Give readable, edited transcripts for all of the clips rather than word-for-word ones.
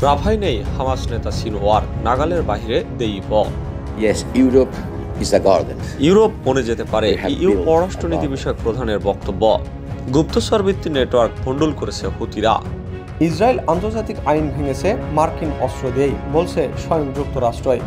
রাফায় নেই হামাস নেতা সিনওয়ার, নাগালের বাইরে দেইব। Yes, Europe is a garden. Europe বনে যেতে পারে, ইউ পররাষ্ট্রনীতি বিষয়ক প্রধানের বক্তব্য। গুপ্তচর ভিত্তিক নেটওয়ার্ক ভণ্ডুল করেছে হুতিরা। ইসরায়েল আন্তর্জাতিক আইন ভেঙেছে, মার্কিন অস্ত্র দিয়েই, বলছে স্বয়ং যুক্তরাষ্ট্রই।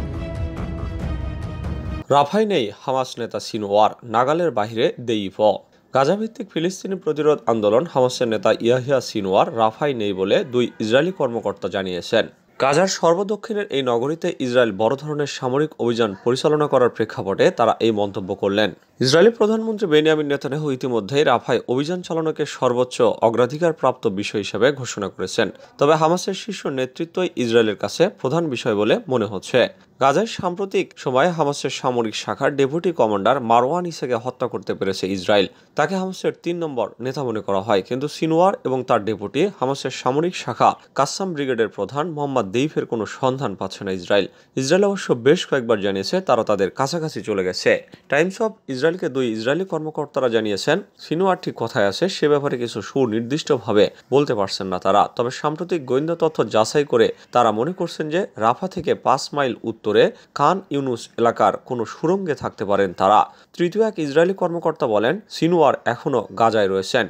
রাফায় নেই হামাস নেতা সিনওয়ার, নাগালের বাইরে দেইব। গাজাভিত্তিক ফিলিস্তিনি প্রতিরোধ আন্দোলন হামাসের নেতা ইয়াহিয়া সিনওয়ার রাফায় নেই বলে দুই ইসরায়েলি কর্মকর্তা জানিয়েছেন। গাজার সর্বদক্ষিণের এই নগরীতে ইসরায়েল বড় ধরনের সামরিক অভিযান পরিচালনা করার প্রেক্ষাপটে তারা এই মন্তব্য করলেন। ইসরায়েলি প্রধানমন্ত্রী বেনিয়ামিন নেতানিয়াহু ইতিমধ্যেই রাফায় অভিযান চালানোকে সর্বোচ্চ অগ্রাধিকার প্রাপ্ত বিষয় হিসেবে ঘোষণা করেছেন। তবে হামাসের শীর্ষ নেতৃত্বই ইসরায়েলের কাছে প্রধান বিষয় বলে মনে হচ্ছে। গাজায় সাম্প্রতিক সময়ে হামাসের সামরিক শাখার ডেপুটি কমান্ডার মারওয়ান ইসাকে হত্যা করতে পেরেছে ইসরায়েল। তাকে হামাসের ৩ নম্বর নেতা মনে করা হয়, কিন্তু সিনওয়ার এবং তার ডেপুটি হামাসের সামরিক শাখা কাসাম ব্রিগেডের প্রধান মোহাম্মদ দেইফের কোনো সন্ধান পাচ্ছে না ইসরায়েল। ইসরায়েল অবশ্য বেশ কয়েকবার জানিয়েছে তারা তাদের কাছাকাছি চলে গেছে। টাইমস অফ ইসরায়েলকে দুই ইসরায়েলি কর্মকর্তারা জানিয়েছেন সিনওয়ার ঠিক কোথায় আছে সে ব্যাপারে কিছু সুনির্দিষ্টভাবে বলতে পারছেন না তারা। তবে সাম্প্রতিক গোয়েন্দা তথ্য যাচাই করে তারা মনে করছেন যে রাফা থেকে ৫ মাইল উত্তরে খান ইউনুস এলাকার কোনো সুড়ঙ্গে থাকতে পারেন তারা। তৃতীয় এক ইসরায়েলি কর্মকর্তা বলেন সিনওয়ার এখনও গাজায় রয়েছেন।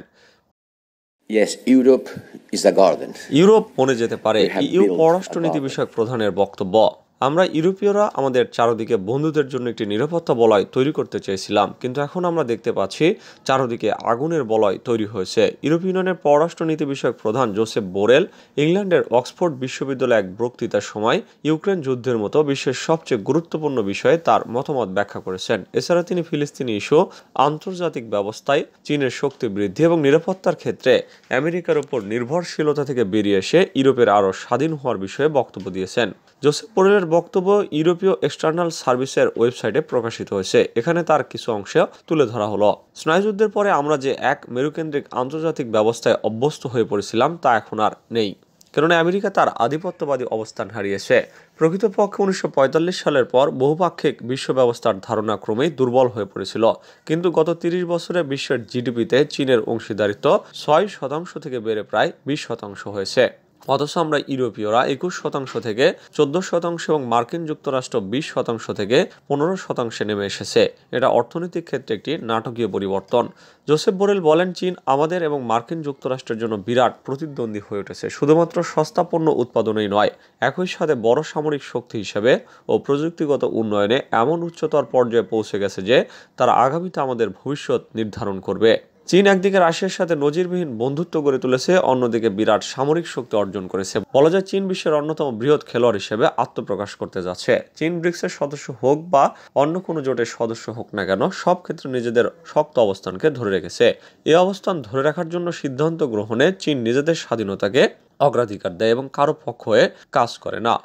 Yes, Europe is a garden. Europe বনে যেতে পারে, ইউ পররাষ্ট্রনীতি বিষয়ক প্রধানের বক্তব্য। আমরা ইউরোপীয়রা আমাদের চারদিকে বন্ধুদের জন্য একটি নিরাপত্তা বলয় তৈরি করতে চেয়েছিলাম, কিন্তু এখন আমরা দেখতে পাচ্ছি চারদিকে আগুনের বলয় তৈরি হয়েছে। ইউরোপীয় ইউনিয়নের পররাষ্ট্রনীতি বিষয়ক প্রধান জোসেফ বোরেল ইংল্যান্ডের অক্সফোর্ড বিশ্ববিদ্যালয়ে এক বক্তৃতার সময় ইউক্রেন যুদ্ধের মতো বিশ্বের সবচেয়ে গুরুত্বপূর্ণ বিষয়ে তার মতামত ব্যাখ্যা করেছেন। এছাড়া তিনি ফিলিস্তিনি ইস্যু, আন্তর্জাতিক ব্যবস্থায় চীনের শক্তি বৃদ্ধি এবং নিরাপত্তার ক্ষেত্রে আমেরিকার উপর নির্ভরশীলতা থেকে বেরিয়ে এসে ইউরোপের আরও স্বাধীন হওয়ার বিষয়ে বক্তব্য দিয়েছেন। জোসেফ বোরেলের বক্তব্য ইউরোপীয় এক্সটার্নাল সার্ভিসের ওয়েবসাইটে প্রকাশিত হয়েছে। এখানে তার কিছু অংশ তুলে ধরা হলো। স্নায়ুযুদ্ধের পরে আমরা যে এক মেরুকেন্দ্রিক আন্তর্জাতিক ব্যবস্থায় অভ্যস্ত হয়ে পড়েছিলাম তা এখন আর নেই, কেননা আমেরিকা তার আধিপত্যবাদী অবস্থান হারিয়েছে। প্রকৃতপক্ষে ১৯৪৫ সালের পর বহুপাক্ষিক বিশ্ব ব্যবস্থার ধারণা ক্রমেই দুর্বল হয়ে পড়েছিল, কিন্তু গত ৩০ বছরে বিশ্বের জিডিপিতে চীনের অংশীদারিত্ব ৬% থেকে বেড়ে প্রায় ২০% হয়েছে। অথচ আমরা ইউরোপীয়রা ২১% থেকে ১৪% এবং মার্কিন যুক্তরাষ্ট্র ২০% থেকে ১৫% নেমে এসেছে। এটা অর্থনৈতিক ক্ষেত্রে একটি নাটকীয় পরিবর্তন। জোসেফ বোরেল বলেন চীন আমাদের এবং মার্কিন যুক্তরাষ্ট্রের জন্য বিরাট প্রতিদ্বন্দ্বী হয়ে উঠেছে, শুধুমাত্র সস্তা পণ্য উৎপাদনেই নয়, একই সাথে বড় সামরিক শক্তি হিসেবে ও প্রযুক্তিগত উন্নয়নে এমন উচ্চতর পর্যায়ে পৌঁছে গেছে যে তারা আগামীতে আমাদের ভবিষ্যৎ নির্ধারণ করবে। চীন একদিকে রাশিয়ার সাথে নজিরবিহীন বন্ধুত্ব গড়ে তুলেছে, অন্যদিকে বিরাট সামরিক শক্তি অর্জন করেছে। বলা যায় চীন বিশ্বের অন্যতম বৃহৎ খেলোয়াড় হিসেবে আত্মপ্রকাশ করতে যাচ্ছে। চীন ব্রিক্সের সদস্য হোক বা অন্য কোনো জোটের সদস্য হোক না কেন, সব ক্ষেত্রে নিজেদের শক্ত অবস্থানকে ধরে রেখেছে। এই অবস্থান ধরে রাখার জন্য সিদ্ধান্ত গ্রহণে চীন নিজেদের স্বাধীনতাকে অগ্রাধিকার দেয় এবং কারো পক্ষ হয়ে কাজ করে না।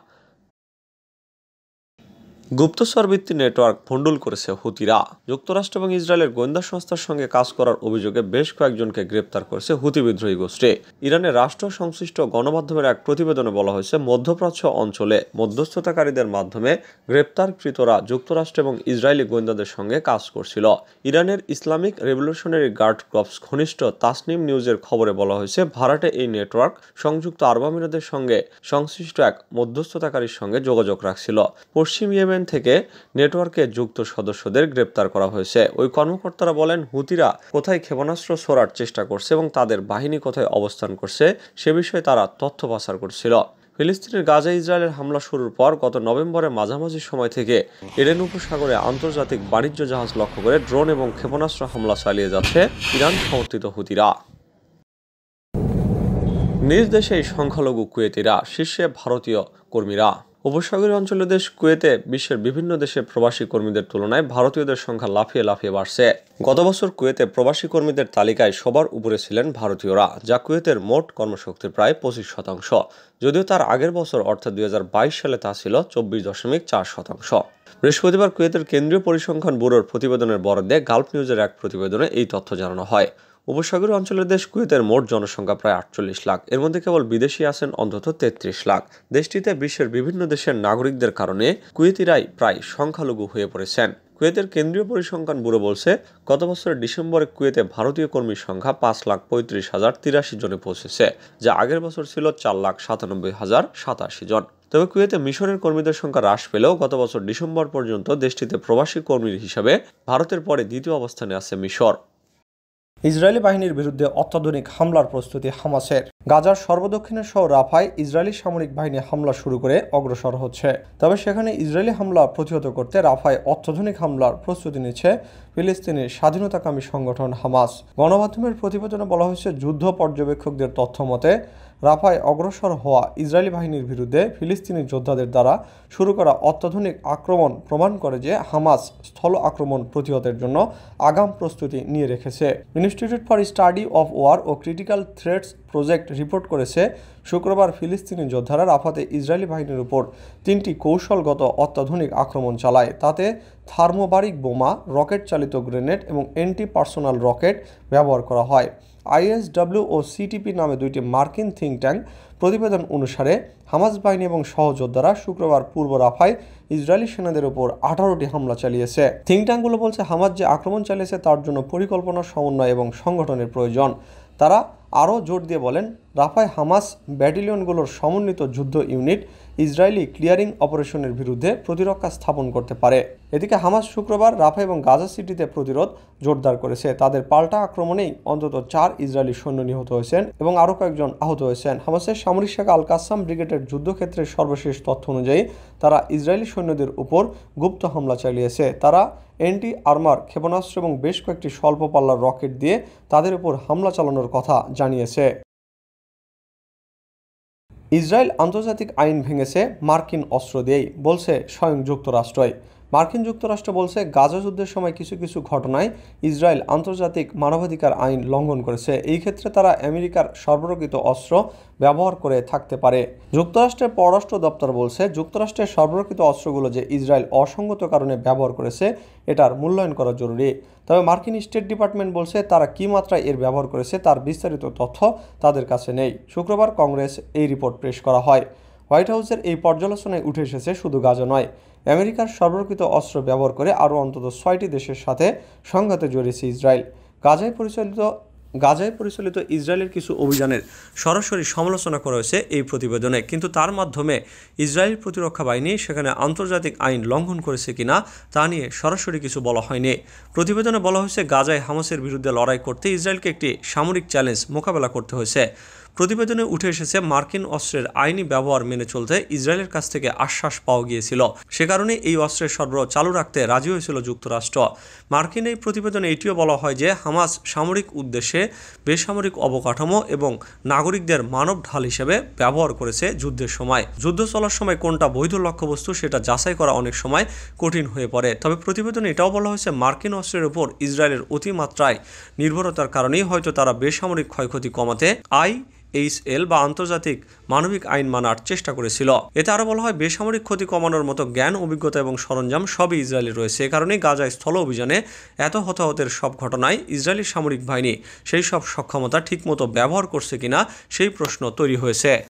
গুপ্তচর ভিত্তিক নেটওয়ার্ক ভণ্ডুল করেছে হুতিরা। যুক্তরাষ্ট্র এবং ইসরায়েলের গোয়েন্দা সংস্থার সঙ্গে কাজ করার অভিযোগে বেশ কয়েকজনকে গ্রেপ্তার করেছে হুতি বিদ্রোহী গোষ্ঠী। ইরানের রাষ্ট্র সংশ্লিষ্ট গণমাধ্যমের এক প্রতিবেদনে বলা হয়েছে মধ্যপ্রাচ্য অঞ্চলে মধ্যস্থতাকারীদের মাধ্যমে গ্রেপ্তারকৃতরা যুক্তরাষ্ট্র এবং ইসরায়েলি গোয়েন্দাদের সঙ্গে কাজ করছিল। ইরানের ইসলামিক রেভলিউশনারি গার্ড কর্পস ঘনিষ্ঠ তাসনিম নিউজের খবরে বলা হয়েছে ভাড়াটে এই নেটওয়ার্ক সংযুক্ত আরব আমিরাতের সঙ্গে সংশ্লিষ্ট এক মধ্যস্থতাকারীর সঙ্গে যোগাযোগ রাখছিল। পশ্চিম ইয়েমেন থেকে নেটওয়ার্কে যুক্ত সদস্যদের গ্রেপ্তার করা হয়েছে। ওই কর্মকর্তারা বলেন হুতিরা কোথায় ক্ষেপণাস্ত্র ছোড়ার চেষ্টা করছে এবং তাদের বাহিনী কোথায় অবস্থান করছে সে বিষয়ে তারা তথ্য পাচার করছিল। ফিলিস্তিনের গাজায় ইসরায়েলের হামলা শুরুর পর গত নভেম্বরের মাঝামাঝি সময় থেকে এডেন উপসাগরে আন্তর্জাতিক বাণিজ্য জাহাজ লক্ষ্য করে ড্রোন এবং ক্ষেপণাস্ত্র হামলা চালিয়ে যাচ্ছে ইরান সমর্থিত হুতিরা। নিজ দেশেই সংখ্যালঘু কুয়েতিরা, শীর্ষে ভারতীয় কর্মীরা। উপসাগরীয় অঞ্চলের দেশ কুয়েতে বিশ্বের বিভিন্ন দেশের প্রবাসী কর্মীদের তুলনায় ভারতীয়দের সংখ্যা লাফিয়ে লাফিয়ে বাড়ছে। গত বছর কুয়েতে প্রবাসী কর্মীদের তালিকায় সবার উপরে ছিলেন ভারতীয়রা, যা কুয়েতের মোট কর্মশক্তির প্রায় 25%। যদিও তার আগের বছর অর্থাৎ ২০২২ সালে তা ছিল 24.4%। বৃহস্পতিবার কুয়েতের কেন্দ্রীয় পরিসংখ্যান ব্যুরোর প্রতিবেদনের বরাদ্দে গালফ নিউজের এক প্রতিবেদনে এই তথ্য জানানো হয়। উপসাগরীয় অঞ্চলের দেশ কুয়েতের মোট জনসংখ্যা প্রায় 48 লাখ। এর মধ্যে কেবল বিদেশি আছেন অন্তত 33 লাখ। দেশটিতে বিশ্বের বিভিন্ন দেশের নাগরিকদের কারণে কুয়েতিরাই প্রায় সংখ্যালঘু হয়ে পড়েছেন। কুয়েতের কেন্দ্রীয় পরিসংখ্যান ব্যুরো বলছে গত বছরের ডিসেম্বরে কুয়েতে ভারতীয় কর্মীর সংখ্যা 5,35,083 জনে পৌঁছেছে, যা আগের বছর ছিল 4,97,087 জন। তবে কুয়েতে মিশরের কর্মীদের সংখ্যা হ্রাস পেলেও গত বছর ডিসেম্বর পর্যন্ত দেশটিতে প্রবাসী কর্মীর হিসাবে ভারতের পরে দ্বিতীয় অবস্থানে আছে মিশর। ইসরায়েলি বাহিনীর বিরুদ্ধে অত্যাধুনিক হামলার প্রস্তুতি হামাসের। গাজার সর্বদক্ষিণের শহর রাফায় ইসরায়েলি সামরিক বাহিনী হামলা শুরু করে অগ্রসর হচ্ছে। তবে সেখানে ইসরায়েলি হামলা প্রতিহত করতে রাফায় অত্যাধুনিক হামলার প্রস্তুতি নিচ্ছে ফিলিস্তিনের স্বাধীনতাকামী সংগঠন হামাস। গণমাধ্যমের প্রতিবেদনে বলা হয়েছে, যুদ্ধ পর্যবেক্ষকদের তথ্য মতে রাফায় অগ্রসর হওয়া ইসরায়েলি বাহিনীর বিরুদ্ধে ফিলিস্তিনি যোদ্ধাদের দ্বারা শুরু করা অত্যাধুনিক আক্রমণ প্রমাণ করে যে হামাস স্থল আক্রমণ প্রতিহতের জন্য আগাম প্রস্তুতি নিয়ে রেখেছে। Institute for study of war ও ক্রিটিক্যাল থ্রেটস প্রজেক্ট রিপোর্ট করেছে, শুক্রবার ফিলিস্তিনি যোদ্ধারা রাফাতে ইসরায়েলি বাহিনীর উপর 3টি কৌশলগত অত্যাধুনিক আক্রমণ চালায়। তাতে থার্মোবারিক বোমা, রকেট চালিত গ্রেনেড এবং অ্যান্টি পার্সোনাল রকেট ব্যবহার করা হয়। ISW ও CTP নামে 2টি মার্কিন থিঙ্ক ট্যাঙ্ক প্রতিবেদন অনুসারে হামাস বাহিনী এবং সহযোদ্ধারা শুক্রবার পূর্ব রাফায় ইসরায়েলি সেনাদের উপর 18টি হামলা চালিয়েছে। থিঙ্ক ট্যাঙ্কগুলো বলছে, হামাস যে আক্রমণ চালিয়েছে তার জন্য পরিকল্পনা, সমন্বয় এবং সংগঠনের প্রয়োজন। তারা আরও জোর দিয়ে বলেন, রাফায় হামাস ব্যাটালিয়নগুলোর সমন্বিত যুদ্ধ ইউনিট ইসরায়েলি ক্লিয়ারিং অপারেশনের বিরুদ্ধে প্রতিরক্ষা স্থাপন করতে পারে। এদিকে হামাস শুক্রবার রাফা এবং গাজা সিটিতে প্রতিরোধ জোরদার করেছে। তাদের পাল্টা আক্রমণেই অন্তত 4 ইসরায়েলি সৈন্য নিহত হয়েছেন এবং আরও কয়েকজন আহত হয়েছেন। হামাসের সামরিক শাখা আল কাসাম ব্রিগেডের যুদ্ধক্ষেত্রের সর্বশেষ তথ্য অনুযায়ী তারা ইসরায়েলি সৈন্যদের উপর গুপ্ত হামলা চালিয়েছে। তারা অ্যান্টি আর্মার ক্ষেপণাস্ত্র এবং বেশ কয়েকটি স্বল্প পাল্লার রকেট দিয়ে তাদের উপর হামলা চালানোর কথা জানিয়েছে। ইসরায়েল আন্তর্জাতিক আইন ভেঙেছে মার্কিন অস্ত্র দিয়েই, বলছে স্বয়ং যুক্তরাষ্ট্রই। মার্কিন যুক্তরাষ্ট্র বলছে, গাজা যুদ্ধের সময় কিছু কিছু ঘটনায় ইসরায়েল আন্তর্জাতিক মানবাধিকার আইন লঙ্ঘন করেছে। এই ক্ষেত্রে তারা আমেরিকার সরবরাহকৃত অস্ত্র ব্যবহার করে থাকতে পারে। যুক্তরাষ্ট্রের পররাষ্ট্র দপ্তর বলছে, যুক্তরাষ্ট্রের সরবরাহকৃত অস্ত্রগুলো যে ইসরায়েল অসঙ্গত কারণে ব্যবহার করেছে এটার মূল্যায়ন করা জরুরি। তবে মার্কিন স্টেট ডিপার্টমেন্ট বলছে, তারা কী মাত্রায় এর ব্যবহার করেছে তার বিস্তারিত তথ্য তাদের কাছে নেই। শুক্রবার কংগ্রেস এই রিপোর্ট পেশ করা হয়। হোয়াইট হাউসের এই পর্যালোচনায় উঠে এসেছে, শুধু গাজা নয়, আমেরিকার সরবরাহকৃত অস্ত্র ব্যবহার করে আরও অন্তত 6টি দেশের সাথে সংঘাতে জড়িয়েছে ইসরায়েল। গাজায় পরিচালিত ইসরায়েলের কিছু অভিযানের সরাসরি সমালোচনা করা হয়েছে এই প্রতিবেদনে, কিন্তু তার মাধ্যমে ইসরায়েল প্রতিরক্ষা বাহিনী সেখানে আন্তর্জাতিক আইন লঙ্ঘন করেছে কিনা তা নিয়ে সরাসরি কিছু বলা হয়নি। প্রতিবেদনে বলা হয়েছে, গাজায় হামাসের বিরুদ্ধে লড়াই করতে ইসরায়েলকে একটি সামরিক চ্যালেঞ্জ মোকাবেলা করতে হয়েছে। প্রতিবেদনে উঠে এসেছে, মার্কিন অস্ত্রের আইনি ব্যবহার মেনে চলতে ইসরায়েলের কাছ থেকে আশ্বাস পাওয়া গিয়েছিল। সে কারণে এই অস্ত্রের সরবরাহ চালু রাখতে রাজি হয়েছিল যুক্তরাষ্ট্র। মার্কিন এই প্রতিবেদনে এটিও বলা হয় যে হামাস সামরিক উদ্দেশ্যে বেসামরিক অবকাঠামো এবং নাগরিকদের মানব ঢাল হিসেবে ব্যবহার করেছে যুদ্ধের সময়। যুদ্ধ চলার সময় কোনটা বৈধ লক্ষ্যবস্তু সেটা যাচাই করা অনেক সময় কঠিন হয়ে পড়ে। তবে প্রতিবেদনে এটাও বলা হয়েছে, মার্কিন অস্ত্রের উপর ইসরায়েলের অতিমাত্রায় নির্ভরতার কারণেই হয়তো তারা বেসামরিক ক্ষয়ক্ষতি কমাতে IHL বা আন্তর্জাতিক মানবিক আইন মানার চেষ্টা করেছিল। এতে আরও বলা হয়, বেসামরিক ক্ষতি কমানোর মতো জ্ঞান, অভিজ্ঞতা এবং সরঞ্জাম সবই ইসরায়েলের রয়েছে। এ কারণেই গাজায় স্থল অভিযানে এত হতাহতের সব ঘটনায় ইসরায়েলি সামরিক বাহিনী সেই সব সক্ষমতা ঠিকমতো ব্যবহার করছে কিনা সেই প্রশ্ন তৈরি হয়েছে।